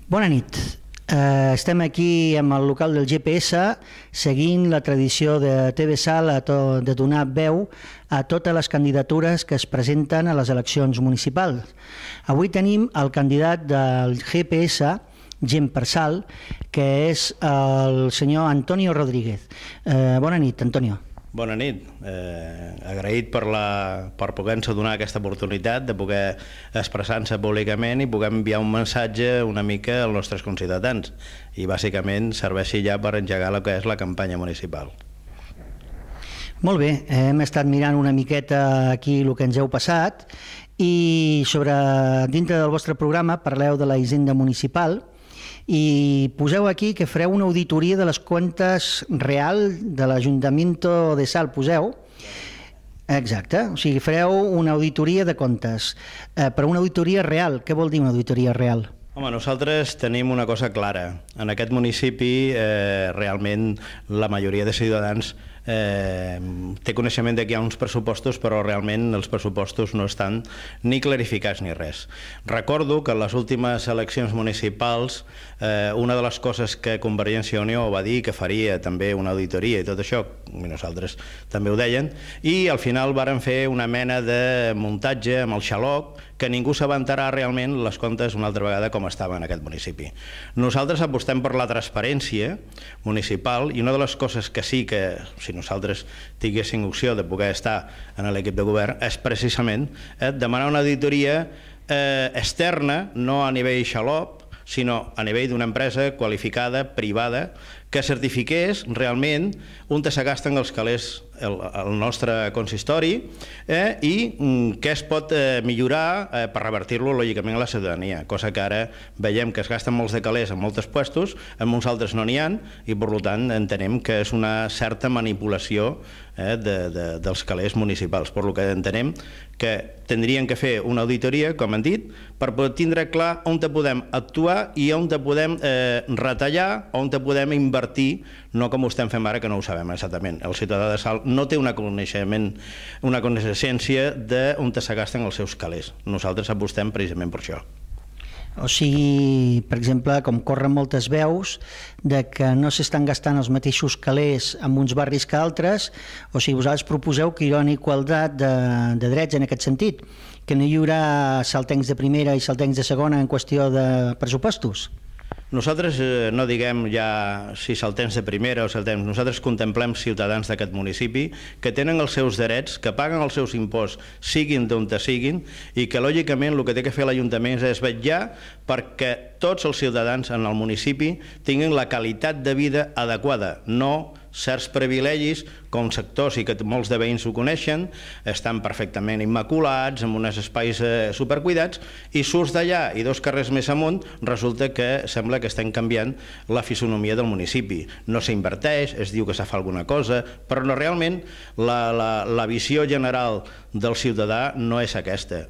Bona nit. Estem aquí amb el local del GPS seguint la tradició de TV Sal de donar veu a totes les candidatures que es presenten a les eleccions municipals. Avui tenim el candidat del GPS, Gent per Sal, que és el senyor Antonio Rodríguez. Bona nit, Antonio. Bona nit. Agraït per poder-nos donar aquesta oportunitat de poder expressar-nos públicament i poder enviar un missatge una mica als nostres conciutadans i bàsicament serveixi ja per engegar el que és la campanya municipal. Molt bé, hem estat mirant una miqueta aquí el que ens heu passat i dintre del vostre programa parleu de la hisenda municipal i poseu aquí que fareu una auditoria de les comptes real de l'Ajuntament de Sal, poseu. Exacte, o sigui, fareu una auditoria de comptes. Però una auditoria real, què vol dir una auditoria real? Home, nosaltres tenim una cosa clara. En aquest municipi, realment, la majoria de ciutadans té coneixement que hi ha uns pressupostos, però realment els pressupostos no estan ni clarificats ni res. Recordo que en les últimes eleccions municipals una de les coses que Convergència i Unió va dir que faria també una auditoria i tot això, i nosaltres també ho deien, i al final varen fer una mena de muntatge amb el xaloc que ningú se va enterar realment les comptes una altra vegada com estava en aquest municipi. Nosaltres apostem per la transparència municipal i una de les coses que sí que, si nosaltres tinguéssim opció de poder estar en l'equip de govern, és precisament demanar una auditoria externa, no a nivell xalop, sinó a nivell d'una empresa qualificada, privada, que certifiqués realment on se gasten els calés al nostre consistori i què es pot millorar per revertir-lo lògicament a la ciutadania, cosa que ara veiem que es gasten molts de calés en molts puestos, en molts altres no n'hi ha i per tant entenem que és una certa manipulació dels calés municipals, per lo que entenem que tindrien que fer una auditoria, com han dit, per poder tindre clar on podem actuar i on podem retallar, on podem invertir, no com ho estem fent ara, que no ho sabem exactament. El ciutadà de Sal no té una coneixença d'on se gasten els seus calés. Nosaltres apostem precisament per això. O sigui, per exemple, com corren moltes veus de que no s'estan gastant els mateixos calés en uns barris que altres, o sigui, vosaltres proposeu que hi haurà una igualtat de drets en aquest sentit, que no hi haurà saltencs de primera i saltencs de segona en qüestió de pressupostos? Nosaltres no diguem ja si saltem de primera o saltem, nosaltres contemplem ciutadans d'aquest municipi que tenen els seus drets, que paguen els seus imposts, siguin d'on siguin, i que lògicament el que té que fer l'Ajuntament és vetllar perquè tots els ciutadans en el municipi tinguin la qualitat de vida adequada, no certs privilegis, com sectors i que molts de veïns ho coneixen, estan perfectament immaculats, en uns espais supercuidats, i surts d'allà i 2 carrers més amunt, resulta que sembla que estem canviant la fisonomia del municipi. No s'inverteix, es diu que se fa alguna cosa, però no, realment la visió general del ciutadà no és aquesta.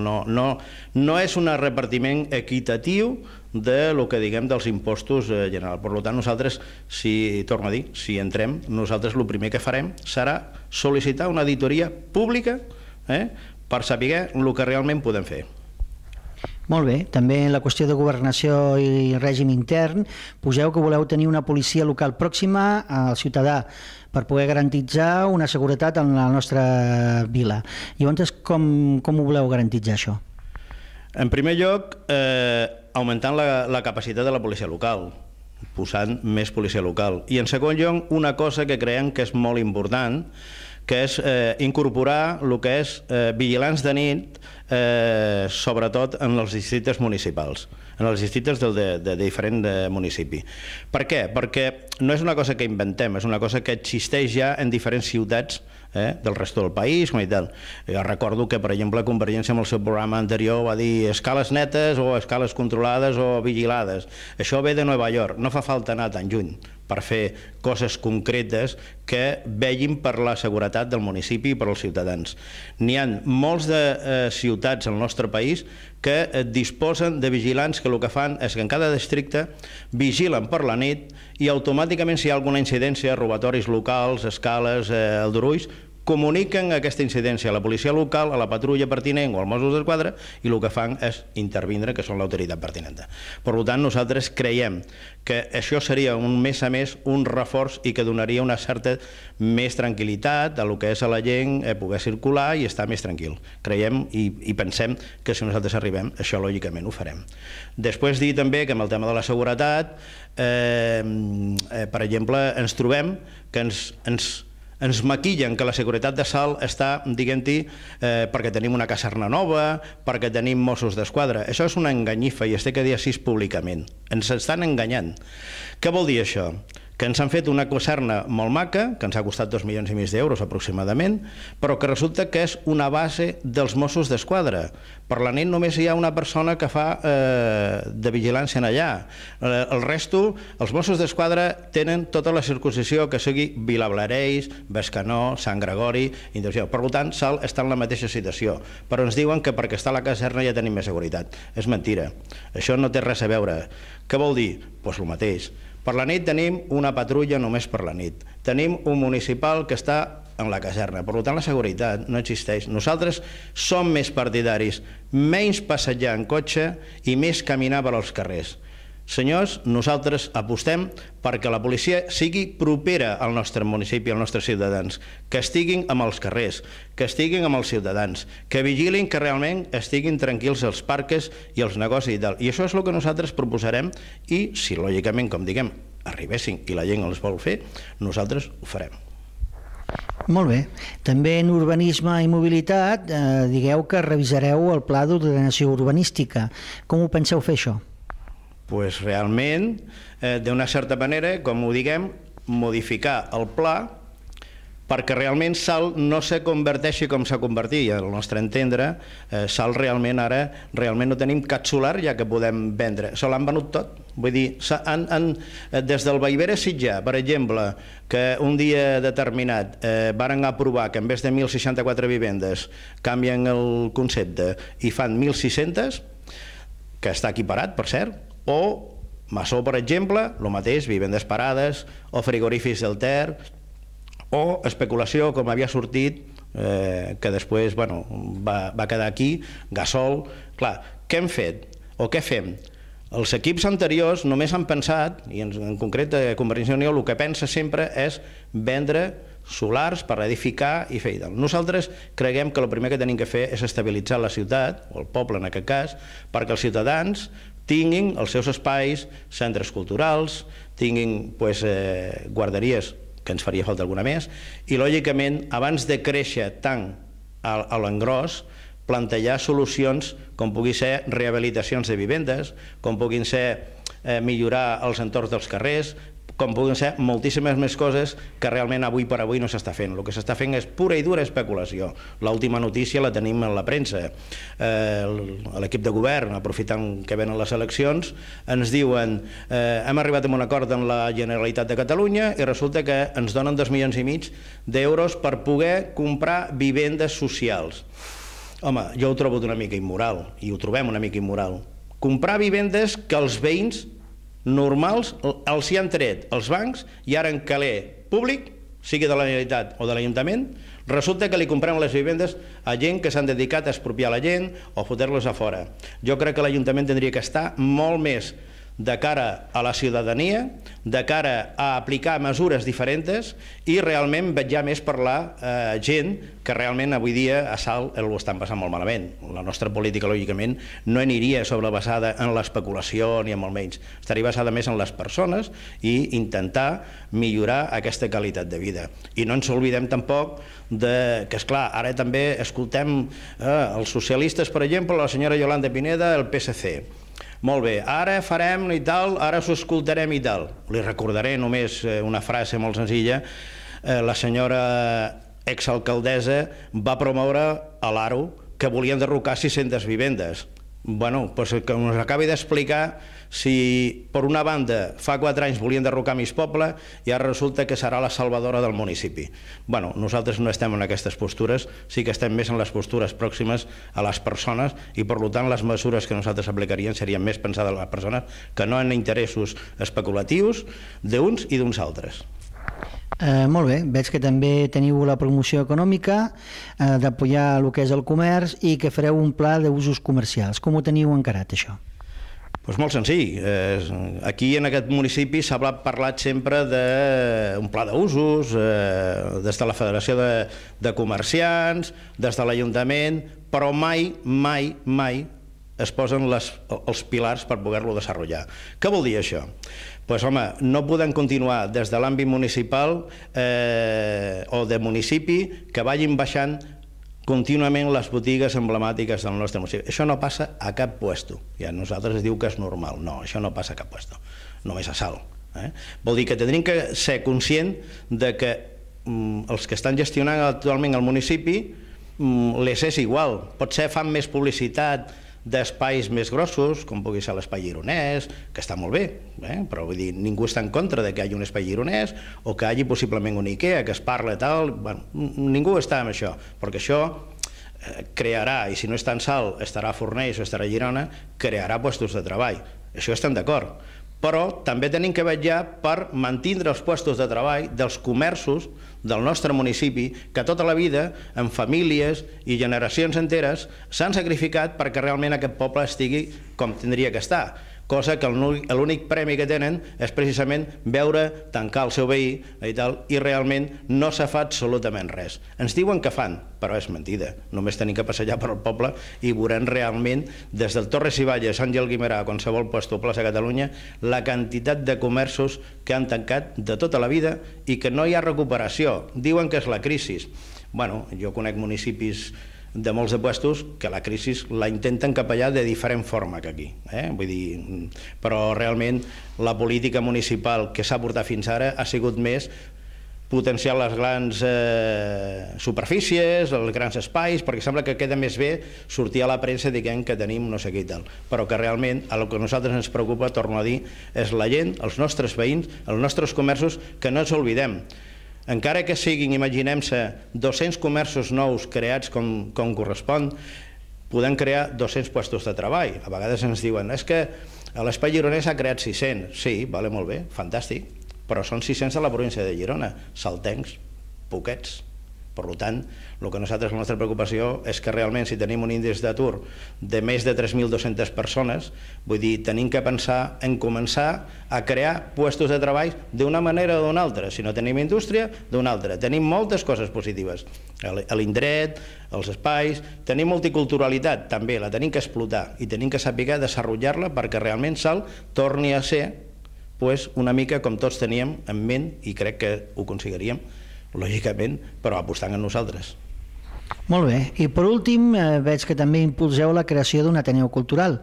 No és un repartiment equitatiu de lo que diguem dels impostos general. Per tant, nosaltres, torno a dir, si entrem, nosaltres el primer que farem serà sol·licitar una auditoria pública per saber el que realment podem fer. Molt bé, també en la qüestió de governació i règim intern, poseu que voleu tenir una policia local pròxima al ciutadà per poder garantitzar una seguretat en la nostra vila. Llavors, com ho voleu garantitzar, això? En primer lloc, augmentant la capacitat de la policia local, posant més policia local. I en segon lloc, una cosa que creiem que és molt important, que és incorporar el que és vigilants de nit, sobretot en els districtes municipals, en els districtes de diferent municipi. Per què? Perquè no és una cosa que inventem, és una cosa que existeix ja en diferents ciutats del resto del país. Jo recordo que, per exemple, Convergència amb el seu programa anterior va dir escales netes o escales controlades o vigilades. Això ve de Nova York, no fa falta anar tan lluny per fer coses concretes que vegin per la seguretat del municipi i per als ciutadans. N'hi ha molts de ciutats al nostre país que disposen de vigilants que el que fan és que en cada districte vigilen per la nit i automàticament si hi ha alguna incidència, robatoris locals, escales, aldarulls, comuniquen aquesta incidència a la policia local, a la patrulla pertinent o als Mossos d'Esquadra, i el que fan és intervindre, que són l'autoritat pertinent. Per tant, nosaltres creiem que això seria més a més un reforç i que donaria una certa més tranquil·litat a lo que és a la gent poder circular i estar més tranquil. Creiem i pensem que si nosaltres arribem, això lògicament ho farem. Després dir també que amb el tema de la seguretat, per exemple, ens trobem que ens maquillen que la seguretat de Salt està, diguem-hi, perquè tenim una caserna nova, perquè tenim Mossos d'Esquadra. Això és una enganyifa i es té que dir així públicament. Ens estan enganyant. Què vol dir això? Que ens han fet una caserna molt maca, que ens ha costat 2,5 milions d'euros aproximadament, però que resulta que és una base dels Mossos d'Esquadra. Per la nit només hi ha una persona que fa de vigilància allà. El resto, els Mossos d'Esquadra tenen tota la circuncissió que sigui Vilablareix, Bescanó, Sant Gregori, Indústria. Per tant, Salt està en la mateixa situació, però ens diuen que perquè està a la caserna ja tenim més seguretat. És mentira. Això no té res a veure. Què vol dir? Doncs el mateix. Per la nit tenim una patrulla només per la nit. Tenim un municipal que està en la caserna. Per tant, la seguretat no existeix. Nosaltres som més partidaris, menys passejar en cotxe i més caminar per als carrers. Senyors, nosaltres apostem perquè la policia sigui propera al nostre municipi, als nostres ciutadans, que estiguin amb els carrers, que estiguin amb els ciutadans, que vigilin que realment estiguin tranquils els parques i els negocis i tal. I això és el que nosaltres proposarem i, si lògicament, com diguem, arribessin i la gent els vol fer, nosaltres ho farem. Molt bé. També en urbanisme i mobilitat digueu que revisareu el pla d'ordenació urbanística. Com ho penseu fer això? Pues realment, d'una certa manera, com ho diguem, modificar el pla perquè realment Salt no se converteixi com s'ha convertit. I al nostre entendre, Salt realment ara no tenim cap solar ja que podem vendre. Se l'han venut tot. Vull dir, des del Vallvera Sitjar, per exemple, que un dia determinat varen aprovar que en vez de 1.064 vivendes canvien el concepte i fan 1.600, que està equiparat, per cert, o Massó, per exemple, el mateix, vivendes parades, o frigorífics del Ter, o especulació, com havia sortit, que després va quedar aquí, gasol. Clar, què hem fet o què fem? Els equips anteriors només han pensat, i en concret Convergència i Unió el que pensa sempre és vendre solars per edificar i fer tal. Nosaltres creiem que el primer que tenim que fer és estabilitzar la ciutat, o el poble en aquest cas, perquè els ciutadans tinguin els seus espais, centres culturals, tinguin guarderies, que ens faria falta alguna més, i lògicament, abans de créixer tant a l'engròs, plantejar solucions com pugui ser rehabilitacions de vivendes, com puguin ser millorar els entorns dels carrers, com puguin ser moltíssimes més coses que realment avui per avui no s'està fent. El que s'està fent és pura i dura especulació. L'última notícia la tenim en la premsa. L'equip de govern, aprofitant que venen les eleccions, ens diuen hem arribat a un acord amb la Generalitat de Catalunya i resulta que ens donen 2,5 milions d'euros per poder comprar vivendes socials. Home, jo ho trobo una mica immoral, i ho trobem una mica immoral. Comprar vivendes que els veïns normals els hi han tret els bancs i ara en caler públic, sigui de la Generalitat o de l'Ajuntament, resulta que li comprem les vivendes a gent que s'han dedicat a expropiar la gent o fotre-los a fora. Jo crec que l'Ajuntament tindria que estar molt més de cara a la ciutadania, de cara a aplicar mesures diferents i realment vetllar més per la gent que realment avui dia a Salt ho estan passant molt malament. La nostra política, lògicament, no aniria sobrebassada en l'especulació ni en molt menys. Estaria basada més en les persones i intentar millorar aquesta qualitat de vida. I no ens oblidem tampoc que, esclar, ara també escoltem els socialistes, per exemple, la senyora Yolanda Pineda, el PSC. Molt bé, ara farem i tal, ara s'ho escoltarem i tal. Li recordaré només una frase molt senzilla. La senyora exalcaldessa va promoure a l'Aro que volien derrocar 600 vivendes. Bueno, doncs que ens acabi d'explicar si per una banda fa 4 anys volien derrocar Mig Poble i ara resulta que serà la salvadora del municipi. Bueno, nosaltres no estem en aquestes postures, sí que estem més en les postures pròximes a les persones i per tant les mesures que nosaltres aplicaríem serien més pensades a les persones que no en interessos especulatius d'uns i d'uns altres. Molt bé, veig que també teniu la promoció econòmica, d'apoyar el que és el comerç i que fareu un pla d'usos comercials. Com ho teniu encarat, això? Doncs molt senzill. Aquí en aquest municipi s'ha parlat sempre d'un pla d'usos, des de la Federació de Comerciants, des de l'Ajuntament, però mai es posen els pilars per poder-lo desenvolupar. Què vol dir això? Doncs home, no podem continuar des de l'àmbit municipal o de municipi que vagin baixant contínuament les botigues emblemàtiques del nostre municipi. Això no passa a cap puesto. Ja nosaltres es diu que és normal. No, això no passa a cap puesto. Només a Salt. Vol dir que tindríem que ser conscient de que els que estan gestionant actualment el municipi les és igual. Potser fan més publicitat d'espais més grossos, com pugui ser l'espai gironès, que està molt bé, però vull dir, ningú està en contra de que hi hagi un espai gironès o que hi hagi possiblement un IKEA, que es parla tal, ningú està amb això, perquè això crearà, i si no està en Salt, estarà a Fornells o estarà a Girona, crearà llocs de treball. Això estem d'acord. Però també tenim que vetllar per mantenir els llocs de treball dels comerços del nostre municipi, que tota la vida, amb famílies i generacions enteres, s'han sacrificat perquè realment aquest poble estigui com tindria que estar. Cosa que l'únic premi que tenen és precisament veure tancar el seu veí i realment no se fa absolutament res. Ens diuen que fan, però és mentida. Només tenim que passejar per el poble i veurem realment, des del Torres i Valles, Àngel Guimerà, a qualsevol lloc o plaça a Catalunya, la quantitat de comerços que han tancat de tota la vida i que no hi ha recuperació. Diuen que és la crisi. Bueno, jo conec municipis de molts de puestos que la crisi la intenten capellar de diferent forma que aquí. Vull dir, però realment la política municipal que s'ha portat fins ara ha sigut més potenciar les grans superfícies, els grans espais, perquè sembla que queda més bé sortir a la premsa dient que tenim no sé què i tal. Però que realment el que a nosaltres ens preocupa, torno a dir, és la gent, els nostres veïns, els nostres comerços, que no ens oblidem. Encara que siguin, imaginem-se, 200 comerços nous creats com correspon, podem crear 200 llocs de treball. A vegades ens diuen, és que a l'Espai Gironès ha creat 600. Sí, vale, molt bé, fantàstic, però són 600 a la província de Girona, saltencs, poquets. Per tant, el que nosaltres, la nostra preocupació és que realment si tenim un índex d'atur de més de 3.200 persones, vull dir, tenim que pensar en començar a crear llocs de treball d'una manera o d'una altra. Si no tenim indústria, d'una altra. Tenim moltes coses positives. L'indret, els espais, tenim multiculturalitat, també, la tenim que explotar i tenim que saber desenvolupar-la perquè realment Salt torni a ser una mica com tots teníem en ment i crec que ho aconseguiríem, lògicament, però apostant en nosaltres. Molt bé. I per últim, veig que també impulseu la creació d'un Ateneu Cultural.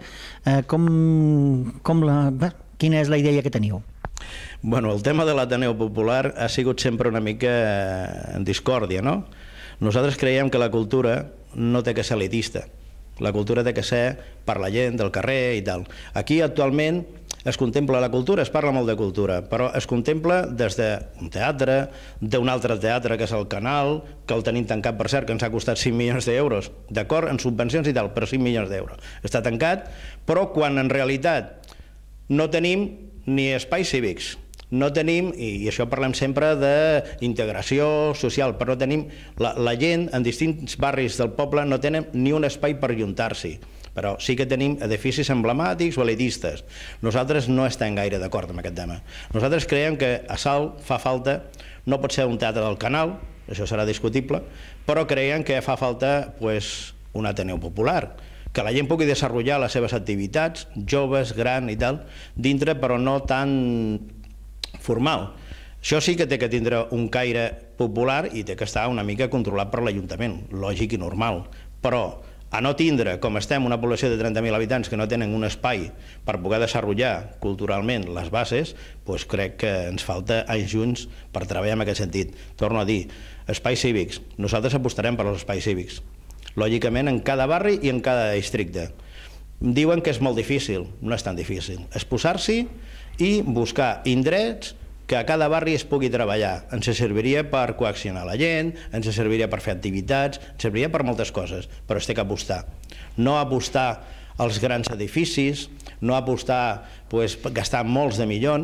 Quina és la idea que teniu? Bueno, el tema de l'Ateneu Popular ha sigut sempre una mica en discòrdia, no? Nosaltres creiem que la cultura no té que ser elitista. La cultura té que ser per la gent del carrer i tal. Aquí, actualment, es contempla la cultura, es parla molt de cultura, però es contempla des d'un teatre, d'un altre teatre que és el Canal, que el tenim tancat, per cert, que ens ha costat 5 milions d'euros, d'acord, en subvencions i tal, però 5 milions d'euros. Està tancat, però quan en realitat no tenim ni espais cívics, no tenim, i això parlem sempre d'integració social, però no tenim, la gent en distints barris del poble no tenen ni un espai per ajuntar-s'hi. Però sí que tenim edificis emblemàtics o elitistes. Nosaltres no estem gaire d'acord amb aquest tema. Nosaltres creiem que a Salt fa falta, no pot ser un teatre del Canal, això serà discutible, però creiem que fa falta un Ateneu Popular, que la gent pugui desenvolupar les seves activitats, joves, gran i tal, dintre, però no tan formal. Això sí que té que tindre un caire popular i té que estar una mica controlat per l'Ajuntament, lògic i normal, però a no tindre, com estem, una població de 30.000 habitants que no tenen un espai per poder desenvolupar culturalment les bases, doncs crec que ens falta anys junts per treballar en aquest sentit. Torno a dir, espais cívics. Nosaltres apostarem per als espais cívics. Lògicament, en cada barri i en cada districte. Diuen que és molt difícil, no és tan difícil. És posar-s'hi i buscar indrets que a cada barri es pugui treballar. Ens serviria per coaccionar la gent, ens serviria per fer activitats, ens serviria per moltes coses, però es té que apostar. No apostar als grans edificis, no apostar, gastar molts de milions,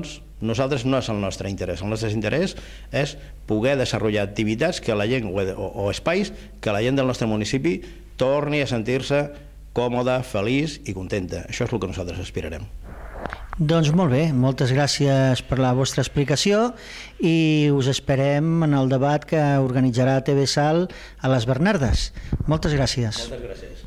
Nosaltres no és el nostre interès. El nostre interès és poder desenvolupar activitats que la gent, o espais que la gent del nostre municipi torni a sentir-se còmoda, feliç i contenta. Això és el que nosaltres aspirarem. Doncs molt bé, moltes gràcies per la vostra explicació i us esperem en el debat que organitzarà TV Sal a les Bernardes. Moltes gràcies. Moltes gràcies.